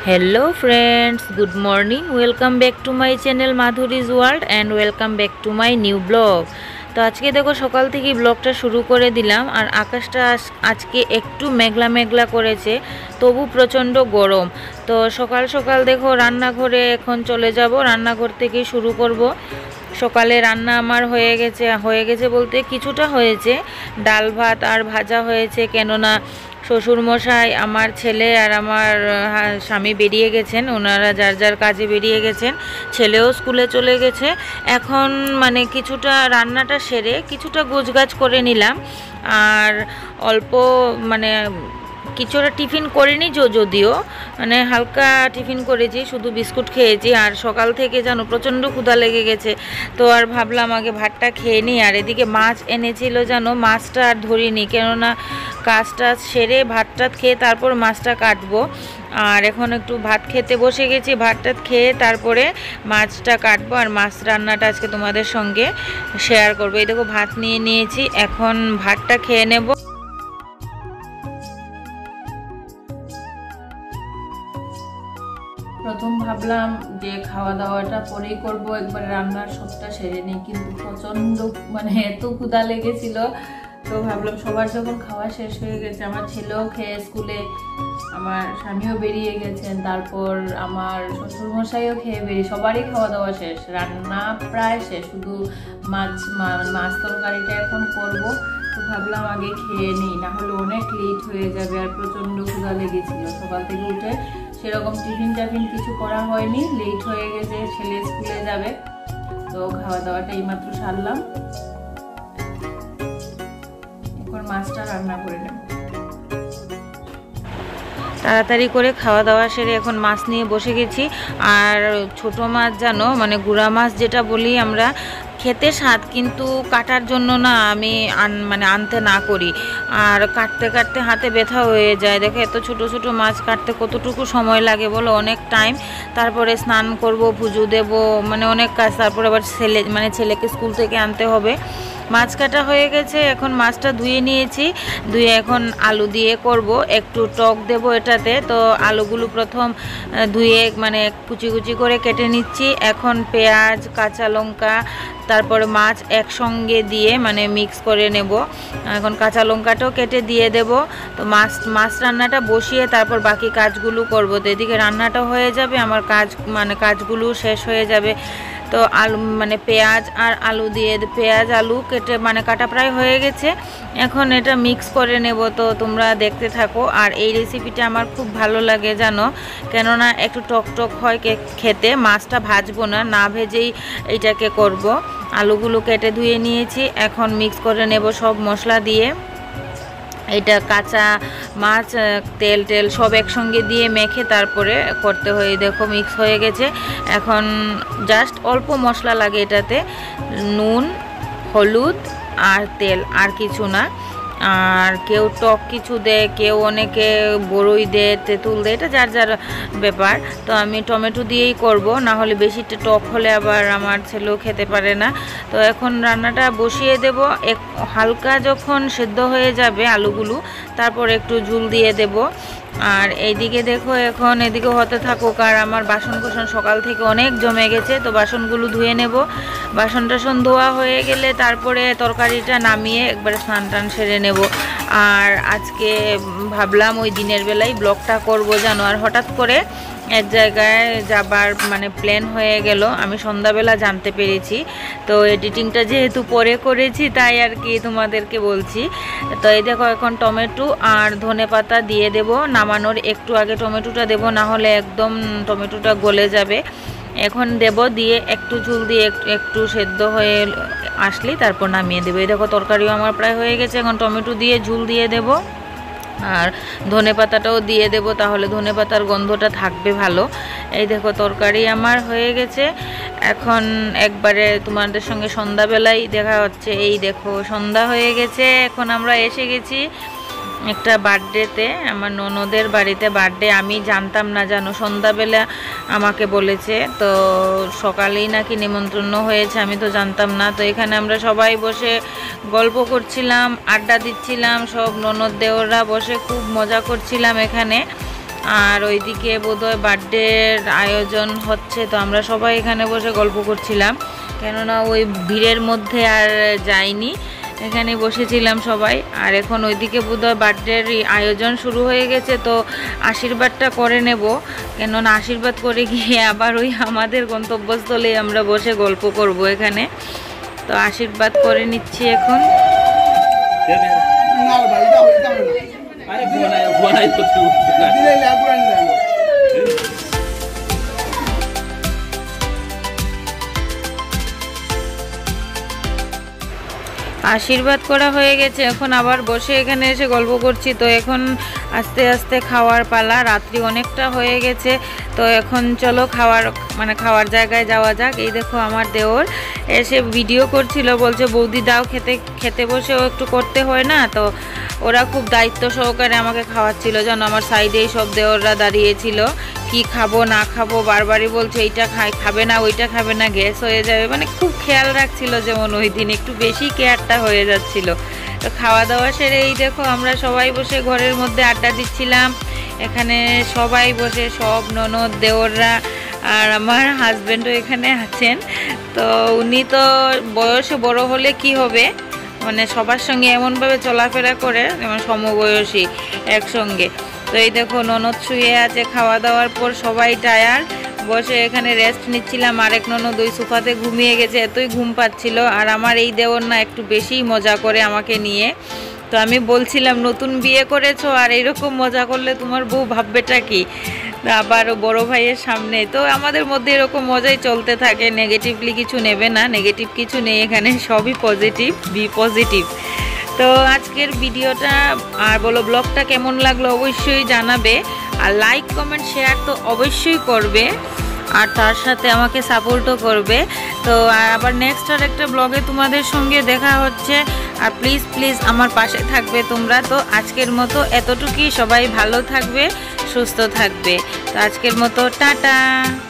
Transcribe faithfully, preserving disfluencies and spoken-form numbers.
Hello friends, good morning. Welcome back to my channel Madhuri's world and welcome back to my new blog. তো আজকে দেখো সকাল থেকে ব্লগটা শুরু করে দিলাম। আর আকাশটা আজকে একটু মেঘলা মেঘলা করেছে, তবু প্রচণ্ড গরম। তো সকাল সকাল দেখো রান্নাঘরে এখন চলে যাব, রান্নাঘর থেকেই শুরু করব। সকালে রান্না আমার হয়ে গেছে হয়ে গেছে বলতে কিছুটা হয়েছে, ডাল ভাত আর ভাজা হয়েছে। কেননা শ্বশুরমশাই, আমার ছেলে আর আমার স্বামী বেরিয়ে গেছেন, ওনারা যার যার কাজে বেরিয়ে গেছেন। ছেলেও স্কুলে চলে গেছে। এখন মানে কিছুটা রান্নাটা সেরে কিছুটা গোছগাছ করে নিলাম। আর অল্প মানে কিছুটা টিফিন করিনি, যদিও মানে হালকা টিফিন করেছি, শুধু বিস্কুট খেয়েছি। আর সকাল থেকে জানো প্রচণ্ড ক্ষুধা লেগে গেছে, তো আর ভাবলাম আগে ভাতটা খেয়ে নিই। আর এদিকে মাছ এনেছিল, জানো মাছটা আর ধরিনি, কেননা কাজটা সেরে ভাতটা খেয়ে তারপর মাছটা কাটবো। আর এখন একটু ভাত খেতে বসে গেছি, ভাতটা খেয়ে তারপরে মাছটা কাটবো। আর মাছ রান্নাটা আজকে তোমাদের সঙ্গে শেয়ার করবো। এই দেখো ভাত নিয়ে নিয়েছি, এখন ভাতটা খেয়ে নেব। প্রথম ভাবলাম যে খাওয়া দাওয়াটা পরেই করব, একবার রান্নার সবটা সেরে নিই, কিন্তু প্রচণ্ড মানে এত ক্ষুধা লেগেছিল। তো ভাবলাম সবার যখন খাওয়া শেষ হয়ে গেছে, আমার ছেলেও খেয়ে স্কুলে, আমার স্বামীও বেরিয়ে গেছেন, তারপর আমার শ্বশুরমশাইও খেয়ে বেরিয়ে, সবারই খাওয়া দাওয়া শেষ, রান্না প্রায় শেষ, শুধু মাছ মাছ তরকারিটা এখন করব। তো ভাবলাম আগে খেয়ে নিই, না হলে অনেক লেট হয়ে যাবে। আর প্রচণ্ড ক্ষুধা লেগেছিল, সকাল থেকে উঠে সেরকম টিফিন টাফিন কিছু করা হয়নি, লেট হয়ে গেছে, ছেলে স্কুলে যাবে। তো খাওয়া দাওয়াটা এইমাত্র সারলাম, এখন মাছটা রান্না করে নেব। তাড়াতাড়ি করে খাওয়া দাওয়া সেরে এখন মাছ নিয়ে বসে গেছি। আর ছোট মাছ জানো, মানে গুড়া মাছ যেটা বলি আমরা, খেতে স্বাদ, কিন্তু কাটার জন্য না আমি আন মানে আনতে না করি। আর কাটতে কাটতে হাতে ব্যথা হয়ে যায়। দেখো এত ছোট ছোট মাছ কাটতে কতটুকু সময় লাগে বলো, অনেক টাইম। তারপরে স্নান করব, পুজো দেব, মানে অনেক কাজ। তারপরে আবার ছেলে মানে ছেলেকে স্কুল থেকে আনতে হবে। মাছ কাটা হয়ে গেছে, এখন মাছটা ধুয়ে নিয়েছি, ধুয়ে এখন আলু দিয়ে করব, একটু টক দেব এটাতে। তো আলুগুলো প্রথম ধুয়ে মানে কুচি কুচি করে কেটে নিচ্ছি। এখন পেঁয়াজ, কাঁচা লঙ্কা, তারপরে মাছ একসঙ্গে দিয়ে মানে মিক্স করে নেব। এখন কাঁচা লঙ্কাটাও কেটে দিয়ে দেব। তো মাছ মাছ রান্নাটা বসিয়ে তারপর বাকি কাজগুলো করব। তো এদিকে রান্নাটা হয়ে যাবে, আমার কাজ মানে কাজগুলো শেষ হয়ে যাবে। তো আলু মানে পেঁয়াজ আর আলু দিয়ে, পেঁয়াজ আলু কেটে মানে কাটা প্রায় হয়ে গেছে, এখন এটা মিক্স করে নেব। তো তোমরা দেখতে থাকো। আর এই রেসিপিটা আমার খুব ভালো লাগে জানো, কেননা একটু টক টক হয় খেতে। মাছটা ভাজবো না, না ভেজেই এইটাকে করব। আলুগুলো কেটে ধুয়ে নিয়েছি, এখন মিক্স করে নেব সব মশলা দিয়ে। এটা কাঁচা মাছ, তেল টেল সব একসঙ্গে দিয়ে মেখে তারপরে করতে হয়। দেখো মিক্স হয়ে গেছে, এখন জাস্ট অল্প মশলা লাগে এটাতে, নুন, হলুদ আর তেল, আর কিছু না। আর কেউ টক কিছু দেয়, কেউ অনেকে বড়ই দেয়, তেঁতুল দেয়, এটা যার যার ব্যাপার। তো আমি টমেটো দিয়েই করব, না হলে বেশি টক হলে আবার আমার ছেলেও খেতে পারে না। তো এখন রান্নাটা বসিয়ে দেব। এক হালকা যখন সেদ্ধ হয়ে যাবে আলুগুলো, তারপর একটু ঝুল দিয়ে দেব। আর এইদিকে দেখো এখন এদিকে হতে থাকুক। আর আমার বাসন কোসন সকাল থেকে অনেক জমে গেছে, তো বাসনগুলো ধুয়ে নেব। বাসন টাসন ধোয়া হয়ে গেলে তারপরে তরকারিটা নামিয়ে একবারে স্নান টান সেরে নেব। আর আজকে ভাবলাম ওই দিনের বেলায় ব্লগটা করব জানো, আর হঠাৎ করে এক জায়গায় যাবার মানে প্ল্যান হয়ে গেল, আমি সন্ধ্যাবেলা জানতে পেরেছি। তো এডিটিংটা যেহেতু পরে করেছি, তাই আর কি তোমাদেরকে বলছি। তো এই দেখো এখন টমেটো আর ধনেপাতা দিয়ে দেব, নামানোর একটু আগে টমেটোটা দেব, না হলে একদম টমেটোটা গলে যাবে। এখন দেব, দিয়ে একটু ঝুল দিয়ে একটু সেদ্ধ হয়ে আসলেই তারপর নামিয়ে দেবো। এই দেখো তরকারিও আমার প্রায় হয়ে গেছে, এখন টমেটো দিয়ে ঝুল দিয়ে দেব। আর ধনে পাতাটাও দিয়ে দেব, তাহলে ধনে পাতার গন্ধটা থাকবে ভালো। এই দেখো তরকারি আমার হয়ে গেছে, এখন একবারে তোমাদের সঙ্গে সন্ধ্যাবেলায় দেখা হচ্ছে। এই দেখো সন্ধ্যা হয়ে গেছে, এখন আমরা এসে গেছি একটা বার্থডেতে, আমার ননদের বাড়িতে বার্থডে। আমি জানতাম না জানো, সন্ধ্যাবেলা আমাকে বলেছে, তো সকালেই নাকি নিমন্ত্রণ হয়েছে, আমি তো জানতাম না। তো এখানে আমরা সবাই বসে গল্প করছিলাম, আড্ডা দিচ্ছিলাম, সব ননদ দেওররা বসে খুব মজা করছিলাম এখানে। আর ওইদিকে বোধহয় বার্থডের আয়োজন হচ্ছে, তো আমরা সবাই এখানে বসে গল্প করছিলাম, কেননা ওই ভিড়ের মধ্যে আর যাইনি, এখানে বসেছিলাম সবাই। আর এখন ওইদিকে বোধহয় বার্থডের আয়োজন শুরু হয়ে গেছে, তো আশীর্বাদটা করে নেব, কেননা আশীর্বাদ করে গিয়ে আবার ওই আমাদের গন্তব্যস্থলে আমরা বসে গল্প করব এখানে। তো আশীর্বাদ করে নিচ্ছি এখন। আশীর্বাদ করা হয়ে গেছে, এখন আবার বসে এখানে এসে গল্প করছি। তো এখন আস্তে আস্তে খাওয়ার পালা, রাত্রি অনেকটা হয়ে গেছে, তো এখন চলো খাওয়ার মানে খাওয়ার জায়গায় যাওয়া যাক। এই দেখো আমার দেওর এসে ভিডিও করছিল, বলছে বৌদি দাও খেতে, খেতে বসেও একটু করতে হয় না, তো ওরা খুব দায়িত্ব সহকারে আমাকে খাওয়াচ্ছিল, যেন আমার সাইডেই সব দেওররা দাঁড়িয়েছিল, কি খাবো না খাবো বারবারই বলছে এইটা খাই খাবে না ওইটা খাবে না, গ্যাস হয়ে যাবে, মানে খুব খেয়াল রাখছিল, যেমন ওই দিন একটু বেশি কেয়ারটা হয়ে যাচ্ছিল। তো খাওয়া দাওয়া সেরে এই দেখো আমরা সবাই বসে ঘরের মধ্যে আড্ডা দিচ্ছিলাম, এখানে সবাই বসে সব ননদ দেওররা আর আমার হাজব্যান্ডও এখানে আছেন। তো উনি তো বয়সে বড় হলে কি হবে, মানে সবার সঙ্গে এমনভাবে চলাফেরা করে যেমন সমবয়সী একসঙ্গে। তো এই দেখো ননদ শুয়ে আছে, খাওয়া দাওয়ার পর সবাই টায়ার্ড, বসে এখানে রেস্ট নিচ্ছিলাম। আরেক ননদ ওই সোফাতে ঘুমিয়ে গেছে, এতই ঘুম পাচ্ছিল। আর আমার এই দেওর না একটু বেশিই মজা করে আমাকে নিয়ে, তো আমি বলছিলাম নতুন বিয়ে করেছো আর এইরকম মজা করলে তোমার বউ ভাববেটা কি, আবার বড় ভাইয়ের সামনে। তো আমাদের মধ্যে এরকম মজাই চলতে থাকে, নেগেটিভলি কিছু নেবে না, নেগেটিভ কিছু নেই এখানে, সবই পজিটিভ, বি পজিটিভ। তো আজকের ভিডিওটা আর বলো ব্লগটা কেমন লাগলো অবশ্যই জানাবে, আর লাইক কমেন্ট শেয়ার তো অবশ্যই করবে, আর তার সাথে আমাকে সাপোর্টও করবে। তো আবার নেক্সট আর একটা ব্লগে তোমাদের সঙ্গে দেখা হচ্ছে, আর প্লিজ প্লিজ আমার পাশে থাকবে তোমরা। তো আজকের মতো এতটুকুই, সবাই ভালো থাকবে, সুস্থ থাকবে। তো আজকের মতো টাটা।